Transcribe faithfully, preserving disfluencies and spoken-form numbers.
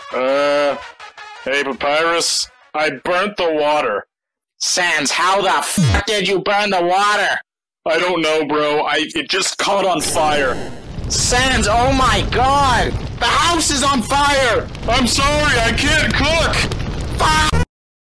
Uh, hey, Papyrus, I burnt the water. Sans, how the f did you burn the water? I don't know, bro. I it just caught on fire. Sans, oh my god! The house is on fire! I'm sorry, I can't cook! Fire!